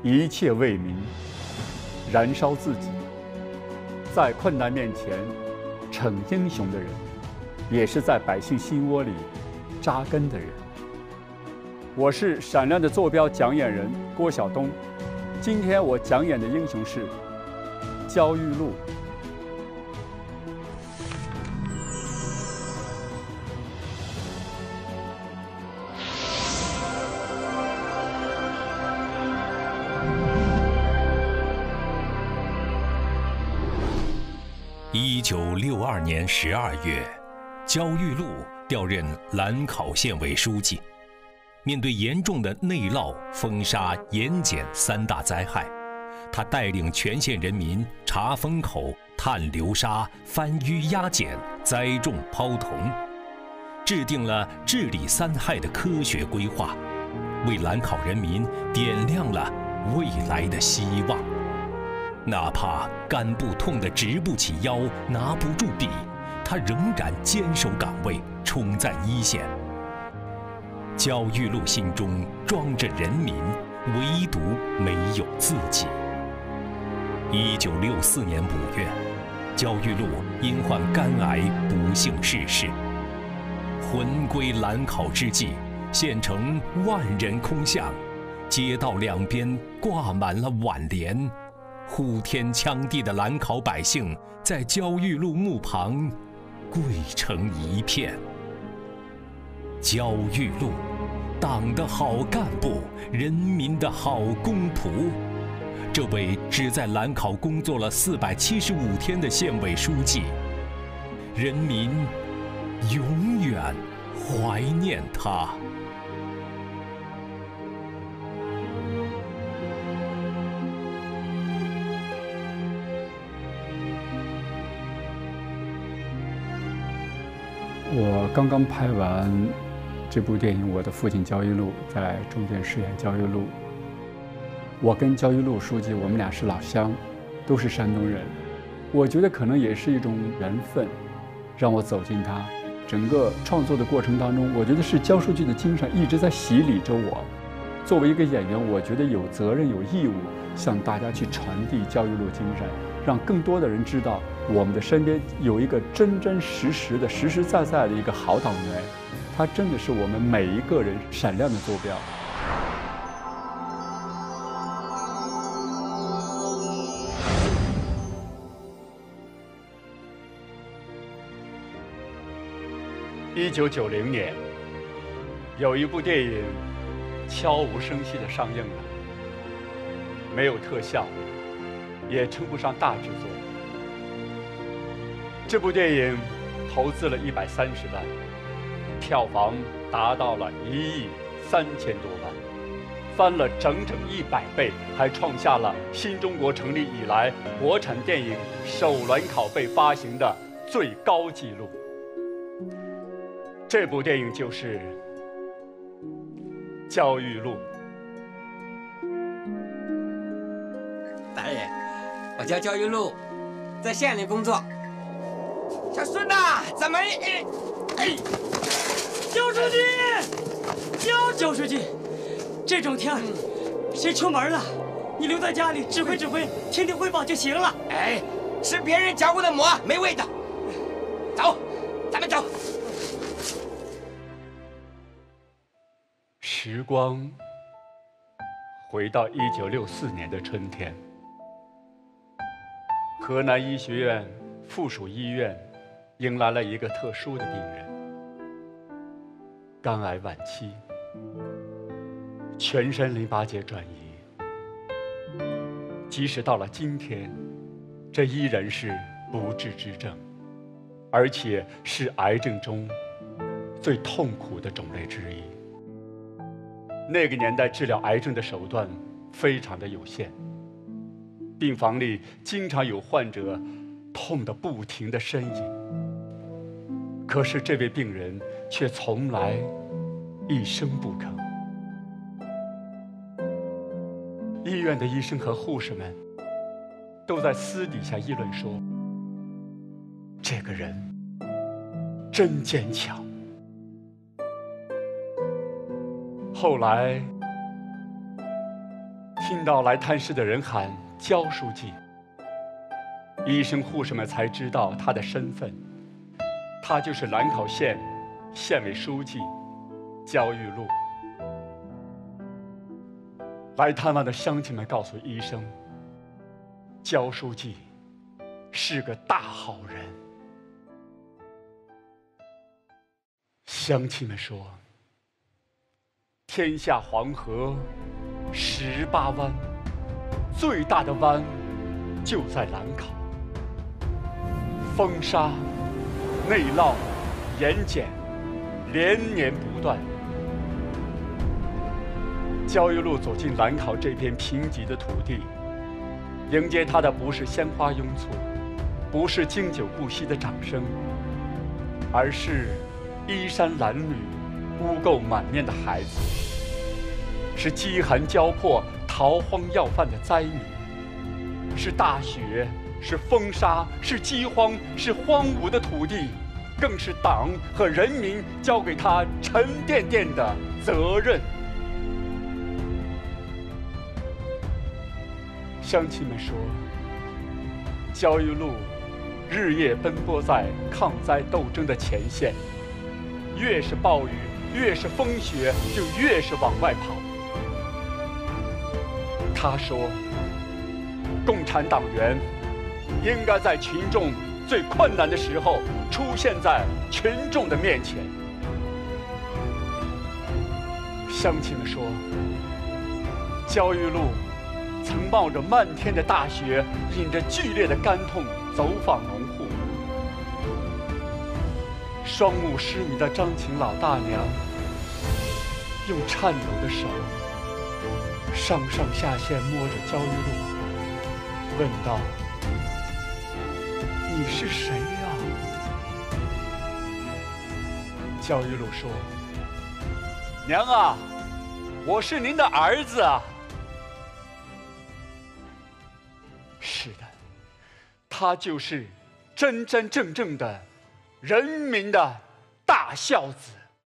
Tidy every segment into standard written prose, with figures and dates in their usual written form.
一切为民，燃烧自己，在困难面前逞英雄的人，也是在百姓心窝里扎根的人。我是闪亮的坐标讲演人郭晓东，今天我讲演的英雄是焦裕禄。 1962年12月，焦裕禄调任兰考县委书记。面对严重的内涝、风沙、盐碱三大灾害，他带领全县人民查风口、探流沙、翻淤压碱、栽种抛桐，制定了治理三害的科学规划，为兰考人民点亮了未来的希望。哪怕肝部痛得直不起腰，拿不住笔，他仍然坚守岗位，冲在一线。焦裕禄心中装着人民，唯独没有自己。1964年5月，焦裕禄因患肝癌不幸逝世。魂归兰考之际，县城万人空巷，街道两边挂满了挽联。呼天抢地的兰考百姓在焦裕禄墓旁跪成一片。焦裕禄，党的好干部，人民的好公仆。这位只在兰考工作了475天的县委书记，人民永远怀念他。 我刚刚拍完这部电影《我的父亲焦裕禄》，在中间饰演焦裕禄。我跟焦裕禄书记，我们俩是老乡，都是山东人。我觉得可能也是一种缘分，让我走进他。整个创作的过程当中，我觉得是焦书记的精神一直在洗礼着我。作为一个演员，我觉得有责任、有义务向大家去传递焦裕禄精神，让更多的人知道我们的身边有一个真真实实的、实实在在的一个好党员，他真的是我们每一个人闪亮的坐标。1990年，有一部电影悄无声息地上映了，没有特效，也称不上大制作。这部电影投资了130万，票房达到了1亿3000多万，翻了整整100倍，还创下了新中国成立以来国产电影首轮拷贝发行的最高纪录。这部电影就是焦裕禄。 大人，我叫焦裕禄，在县里工作。小孙呐，咱们焦书记，焦书记，这种天儿，谁出门了？你留在家里指挥指挥，听听汇报就行了。 哎，吃别人嚼过的馍没味道。走，咱们走。 时光回到1964年的春天，河南医学院附属医院迎来了一个特殊的病人，肝癌晚期，全身淋巴结转移。即使到了今天，这依然是不治之症，而且是癌症中最痛苦的种类之一。那个年代治疗癌症的手段非常的有限，病房里经常有患者痛得不停地呻吟，可是这位病人却从来一声不吭。医院的医生和护士们都在私底下议论说，这个人真坚强。后来听到来探视的人喊焦书记，医生护士们才知道他的身份，他就是兰考县县委书记焦玉禄。来探望的乡亲们告诉医生，焦书记是个大好人。乡亲们说，天下黄河18湾，最大的湾就在兰考。风沙、内涝、盐碱连年不断。焦裕禄走进兰考这片贫瘠的土地，迎接他的不是鲜花拥簇，不是经久不息的掌声，而是衣衫褴褛、污垢满面的孩子，是饥寒交迫、逃荒要饭的灾民，是大雪，是风沙，是饥荒，是荒芜的土地，更是党和人民交给他沉甸甸的责任。乡亲们说，焦裕禄日夜奔波在抗灾斗争的前线，越是暴雨，越是风雪，就越是往外跑。他说，共产党员应该在群众最困难的时候出现在群众的面前。乡亲们说，焦裕禄曾冒着漫天的大雪，引着剧烈的肝痛走访农户。双目失明的张琴老大娘用颤抖的手上上下下摸着焦裕禄，问道：“你是谁呀？”焦裕禄说：“娘啊，我是您的儿子啊。”是的，他就是真真正正的人民的大孝子。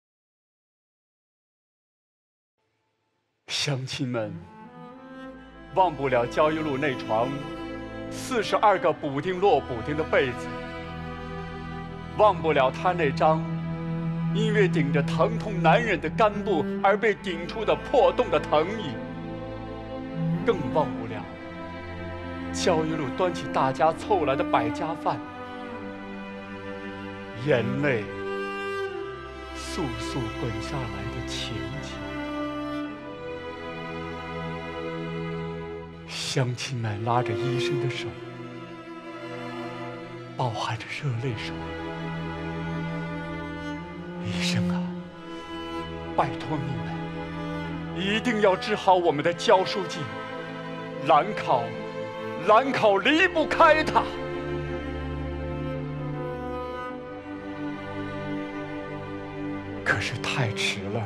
乡亲们忘不了焦裕禄那床42个补丁摞补丁的被子，忘不了他那张因为顶着疼痛难忍的干布而被顶出的破洞的藤椅，更忘不了焦裕禄端起大家凑来的百家饭，眼泪簌簌滚下来的情景。乡亲们拉着医生的手，饱含着热泪说：“医生啊，拜托你们，一定要治好我们的焦书记，兰考离不开他。”可是太迟了。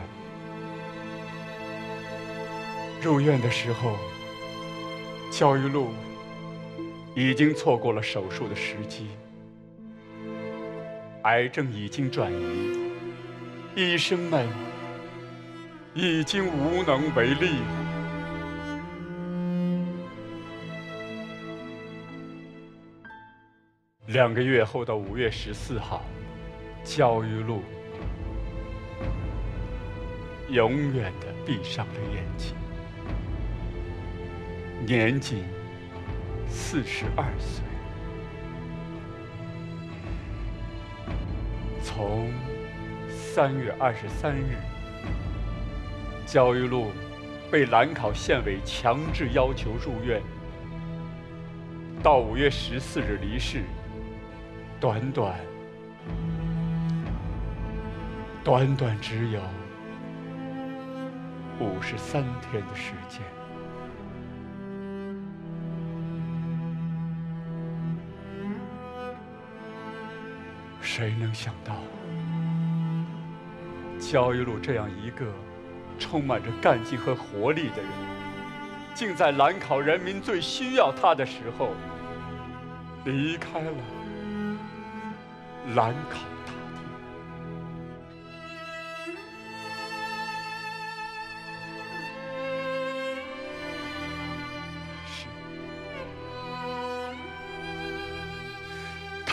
入院的时候，焦裕禄已经错过了手术的时机，癌症已经转移，医生们已经无能为力了。2个月后的5月14号，焦裕禄永远地闭上了眼睛，年仅42岁。从3月23日，焦裕禄被兰考县委强制要求入院，到5月14日离世，短短只有53天的时间。谁能想到，焦裕禄这样一个充满着干劲和活力的人，竟在兰考人民最需要他的时候，离开了兰考大地。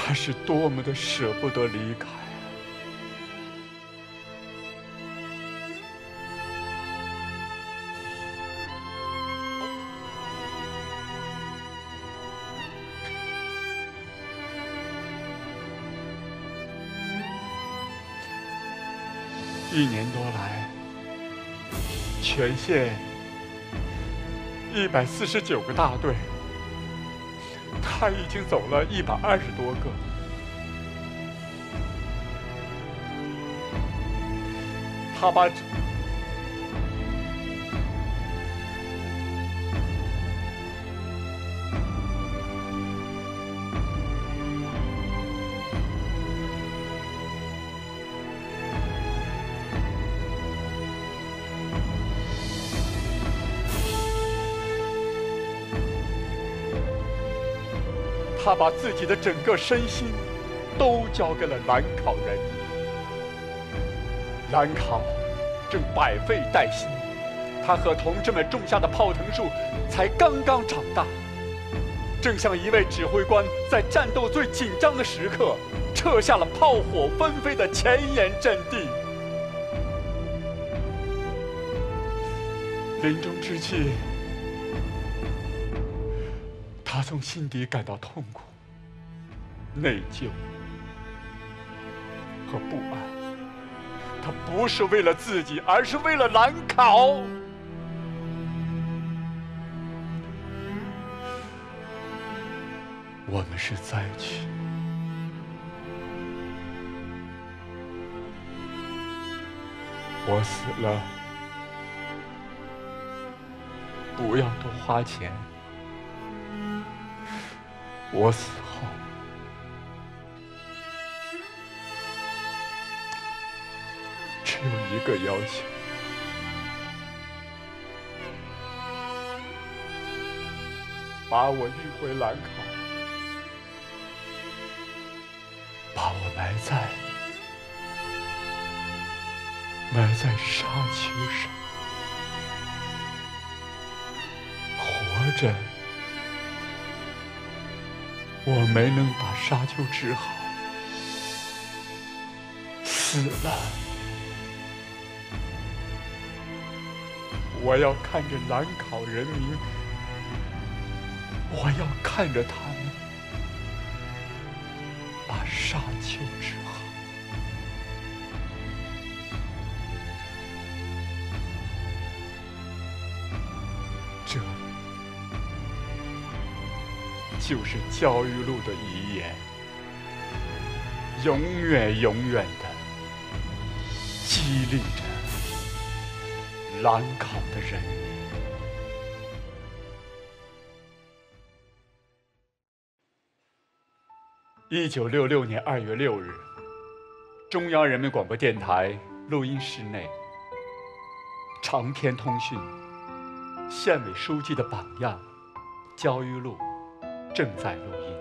他是多么的舍不得离开。1年多来，全县149个大队，他已经走了120多个。他把自己的整个身心都交给了兰考人民。兰考正百废待兴，他和同志们种下的炮藤树才刚刚长大，正像一位指挥官在战斗最紧张的时刻，撤下了炮火纷飞的前沿阵地。临终之际，他从心底感到痛苦、内疚和不安。他不是为了自己，而是为了兰考。我们是灾区，我死了，不要多花钱。我死后，只有一个要求：把我运回兰考，把我埋在沙丘上。活着，我没能把沙丘治好；死了，我要看着兰考人民，我要看着他们把沙丘治好。这就是焦裕禄的遗言，永远永远的激励着兰考的人民。1966年2月6日，中央人民广播电台录音室内，长篇通讯，县委书记的榜样焦裕禄正在录音。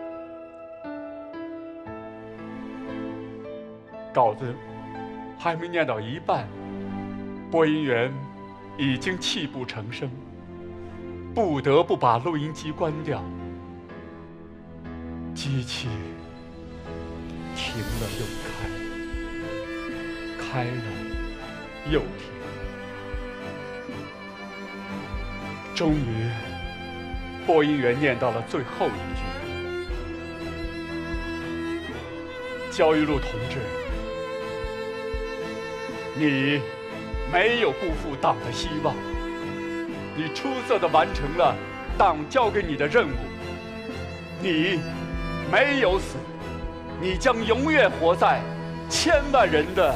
稿子还没念到一半，播音员已经泣不成声，不得不把录音机关掉。机器停了又开，开了又停。终于，播音员念到了最后一句：“焦裕禄同志，你没有辜负党的希望，你出色地完成了党交给你的任务。你没有死，你将永远活在千万人的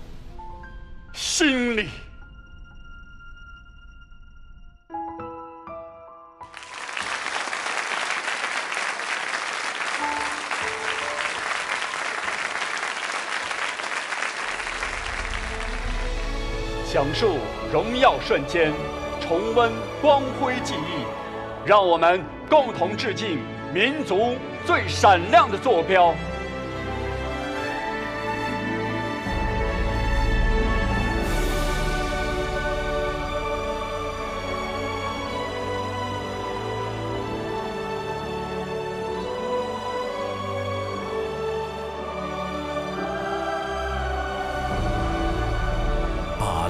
心里。”讲述荣耀瞬间，重温光辉记忆，让我们共同致敬民族最闪亮的坐标。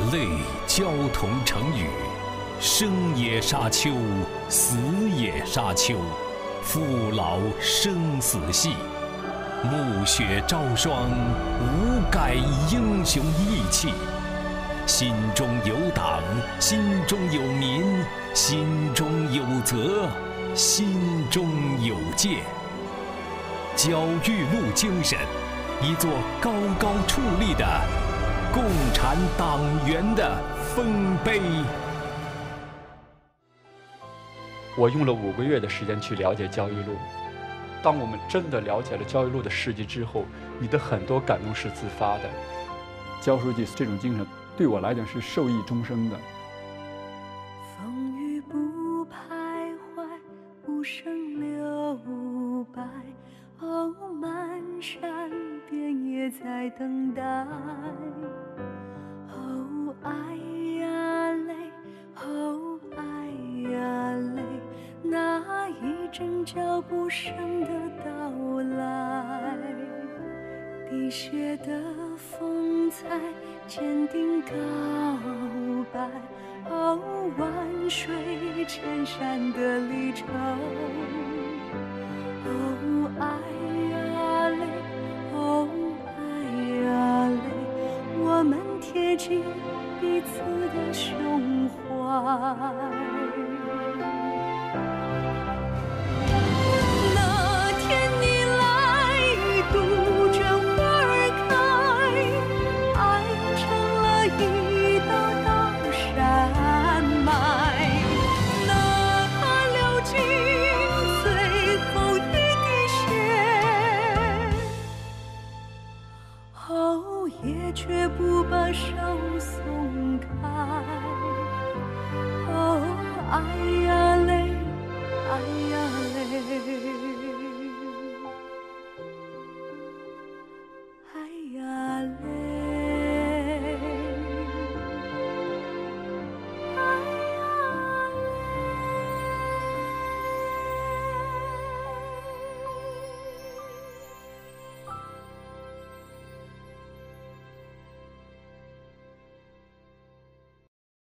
泪交同成雨，生也沙丘，死也沙丘，父老生死系。暮雪朝霜，无改英雄义气。心中有党，心中有民，心中有责，心中有戒。焦裕禄精神，一座高高矗立的共产党员的丰碑。 我用了5个月的时间去了解焦裕禄。当我们真的了解了焦裕禄的事迹之后，你的很多感动是自发的。焦书记这种精神对我来讲是受益终生的。 风雨不徘徊，无声留白。哦，漫山遍野在等待。哦，爱呀泪，哦，爱呀泪。那一阵脚步声的到来，滴血的风采，坚定告白。哦，万水千山的里程。